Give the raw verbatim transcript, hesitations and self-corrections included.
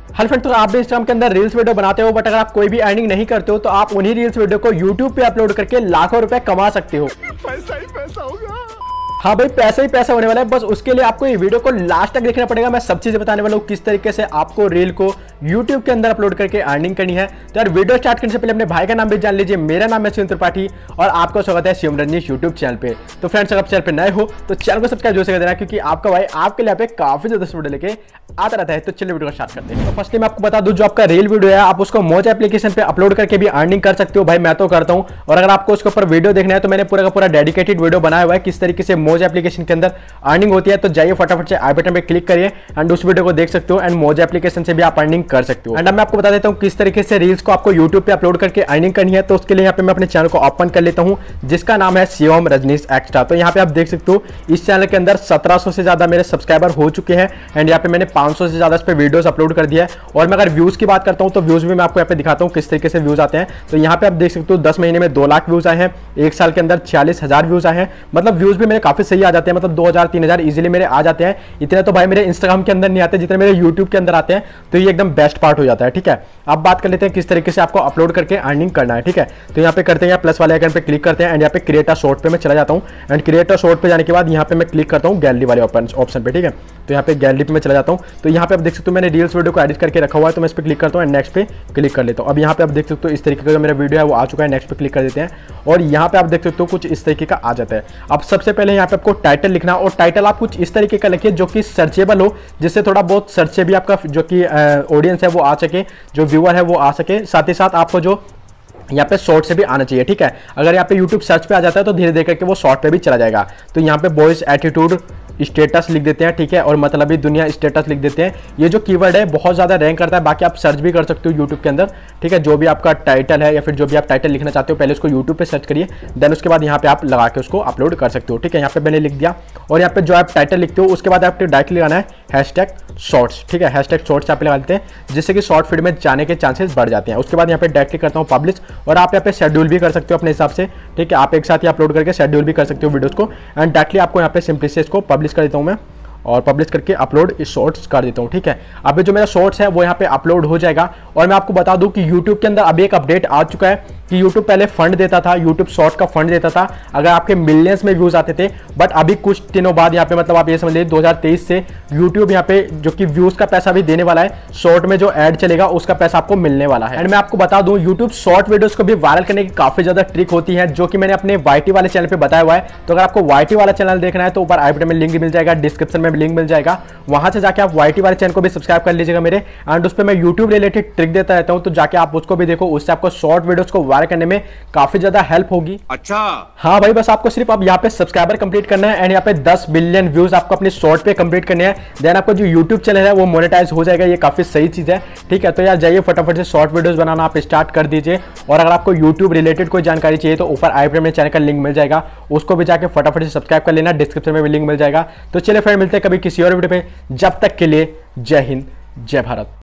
Hello friends, तो आप भी इंस्टाग्राम के अंदर रील्स वीडियो बनाते हो, बट अगर आप कोई भी अर्निंग नहीं करते हो तो आप उन्हीं रील्स वीडियो को यूट्यूब पे अपलोड करके लाखों रुपए कमा सकते हो। पैसा ही पैसा होगा। हाँ भाई, पैसा ही पैसा होने वाला है। बस उसके लिए आपको ये वीडियो को लास्ट तक देखना पड़ेगा। मैं सब चीजें बताने वाला हूँ किस तरीके से आपको रील को यूट्यूब के अंदर अपलोड करके अर्निंग करनी है। तो यार वीडियो स्टार्ट करने से पहले अपने भाई का नाम भी जान लीजिए। मेरा नाम है शिवम त्रिपाठी और आपका स्वागत है शिवम रजनीश यूट्यूब चैनल पे। तो फ्रेंड्स, अगर आप चैनल पे नए हो तो चैनल को सब्सक्राइब जरूर कर देना, क्योंकि आपका भाई आपके लिए यहाँ पे काफी ज्यादा वीडियो लेके आता रहता है। तो चलिए वीडियो को स्टार्ट करते हैं। तो फर्स्टली मैं आपको बता दूं, जो आपका रील वीडियो है आप उसको मौज एप्लीकेशन पे अपलोड करके भी अर्निंग कर सकते हो। भाई मैं तो करता हूं, और अगर आपको उसके ऊपर वीडियो देखना है तो मैंने पूरा का पूरा डेडिकेटेड वीडियो बनाया हुआ है किस तरीके से मौज एप्लीकेशन के अंदर अर्निंग होती है। तो जाइए फटाफट से आई बटन पे क्लिक करिए एंड उस वीडियो को देख सकते हो। एंड मौज एप्लीकेशन से भी आप अर्निंग कर सकते हो। एंड अब मैं आपको बता देता हूं किस तरीके से रील्स को आपको यूट्यूब पे अपलोड करके अर्निंग करनी है। तो उसके लिए यहाँ पे मैं अपने चैनल को ओपन कर लेता हूं, जिसका नाम है शिवम रजनीश एक्स्ट्रा। तो यहाँ पे आप देख सकते हो इस चैनल के अंदर सत्रह सौ से ज्यादा मेरे सब्सक्राइबर हो चुके हैं। एंड यहाँ पे मैंने पांच सौ से ज्यादा इस पे वीडियोस अपलोड कर दिया है। और मैं अगर व्यूज की बात करता हूं तो व्यूज भी मैं आपको यहाँ पे दिखाता हूं किस तरीके से व्यूज आते हैं। तो यहाँ पे आप देख सकते हो दस महीने में दो लाख व्यूज आए हैं, एक साल के अंदर छियालीस हजार व्यूज आए हैं। मतलब व्यूज भी मेरे काफी सही आ जाते हैं, मतलब दो हजार तीन हजार इजिली मेरे आ जाते हैं। इतने तो भाई मेरे इंस्टाग्राम के अंदर नहीं आते जितने मेरे यूट्यूब के अंदर आते हैं। तो ये एकदम बेस्ट पार्ट हो जाता है। ठीक है, अब बात कर लेते हैं किस तरीके से आपको अपलोड करके अर्निंग करना है। ठीक है, तो यहाँ पे करते हैं, प्लस वाले आइकन पे क्लिक करते हैं एंड यहाँ पे क्रिएट अ शॉर्ट पे मैं चला जाता हूँ। एंड क्रिएट अ शॉर्ट पे जाने के बाद यहाँ पे मैं क्लिक करता हूँ गैलरी वाले ऑप्शन पे। ठीक है, तो यहाँ पे गैलरी पे मैं चला जाता हूँ। तो यहाँ पे आप देख सकते हो मैंने रील्स वीडियो को एडिट करके रखा हुआ है। तो मैं इस पर क्लिक करता हूँ एंड नेक्स्ट पे क्लिक कर लेता हूँ। अब यहाँ पे आप देख सकते हो इस तरीके का जो मेरा वीडियो है वो आ चुका है। नेक्स्ट पे क्लिक कर देते हैं और यहाँ पे आप देख सकते हो कुछ इस तरीके का आ जाता है। अब सबसे पहले यहाँ पे आपको टाइटल लिखना, और टाइटल आप कुछ इस तरीके का लिखिए जो कि सर्चेबल हो, जिससे थोड़ा बहुत सर्च से भी आपका जो कि ऑडियंस है वो आ सके, जो व्यूअर है वो आ सके। साथ ही साथ आपको जो यहाँ पे शॉर्ट से भी आना चाहिए। ठीक है, अगर यहाँ पे यूट्यूब सर्च पे आ जाता है तो धीरे धीरे करके वो शॉर्ट पे भी चला जाएगा। तो यहाँ पे बॉयज एटीट्यूड स्टेटस लिख देते हैं। ठीक है, और मतलब ही दुनिया स्टेटस लिख देते हैं। ये जो कीवर्ड है बहुत ज़्यादा रैंक करता है। बाकी आप सर्च भी कर सकते हो यूट्यूब के अंदर। ठीक है, जो भी आपका टाइटल है या फिर जो भी आप टाइटल लिखना चाहते हो पहले उसको यूट्यूब पे सर्च करिए, देन उसके बाद यहाँ पे आप लगा के उसको अपलोड कर सकते हो। ठीक है, यहाँ पे मैंने लिख दिया और यहाँ पे जो आप टाइटल लिखते हो उसके बाद आपको डायरेक्टली लगाना है हैशटैग शॉर्ट्स। ठीक है, हैशटैग शॉर्ट्स आप लगा देते हैं, जिससे कि शॉर्ट फीड में जाने के चांसेस बढ़ जाते हैं। उसके बाद यहाँ पे डायरेक्टली करता हूँ पब्लिश, और आप यहाँ पे शेड्यूल भी कर सकते हो अपने हिसाब से। ठीक है, आप एक साथ ही अपलोड करके शेड्यूल भी कर सकते हो वीडियोस को। एंड डायरेक्टली आपको यहाँ पे सिंपली से इसको पब्लिश कर देता हूँ मैं, और पब्लिश करके अपलोड इस शॉर्ट्स कर देता हूँ। ठीक है, अभी जो मेरा शॉर्ट्स है वो यहाँ पे अपलोड हो जाएगा। और मैं आपको बता दूं कि YouTube के अंदर अभी एक अपडेट आ चुका है कि YouTube पहले फंड देता था, YouTube शॉर्ट का फंड देता था अगर आपके मिलियंस में व्यूज आते थे। बट अभी कुछ दिनों बाद यहाँ पे मतलब आप ये समझ लीजिए दो हज़ार तेईस से YouTube यहाँ पे जो कि व्यूज का पैसा भी देने वाला है। शॉर्ट में जो ऐड चलेगा उसका पैसा आपको मिलने वाला है। एंड मैं आपको बता दूं YouTube शॉर्ट वीडियोस को भी वायरल करने की काफी ज्यादा ट्रिक होती है, जो कि मैंने अपने वाईटी वाले चैनल पे बताया हुआ है। तो अगर आपको वाईटी वाला चैनल देखना है तो ऊपर आई बटन में लिंक मिल जाएगा, डिस्क्रिप्शन में भी लिंक मिल जाएगा, वहां से जाके आप वाईटी वाले चैनल को भी सब्सक्राइब कर लीजिएगा मेरे। एंड उस पर मैं यूट्यूब रिलेटेड ट्रिक देता रहता हूं, तो जाके आप उसको भी देखो, उससे आपको शॉर्ट वीडियोस को वायरल करने में काफी ज्यादा हेल्प होगी। अच्छा हाँ भाई, बस आपको सिर्फ अब यहाँ पे सब्सक्राइबर कंप्लीट करना है एंड यहाँ पे दस बिलियन व्यूज आपको अपने शॉर्ट पे कंप्लीट करने हैं। देन आपको जो यूट्यूब चैनल है वो मोनेटाइज हो जाएगा। ये काफी सही चीज है। ठीक है, तो यार जाइए फटाफट से शॉर्ट वीडियोस बनाना आप स्टार्ट कर दीजिए। और अगर आपको यूट्यूब रिलेटेड कोई जानकारी चाहिए तो ऊपर आई बटन में चैनल का लिंक मिल जाएगा, उसको भी जाके फटाफट से सब्सक्राइब कर लेना, डिस्क्रिप्शन में भी लिंक मिल जाएगा। तो चलिए फ्रेंड, मिलते हैं कभी किसी और वीडियो पे। जब तक के लिए जय हिंद, जय भारत।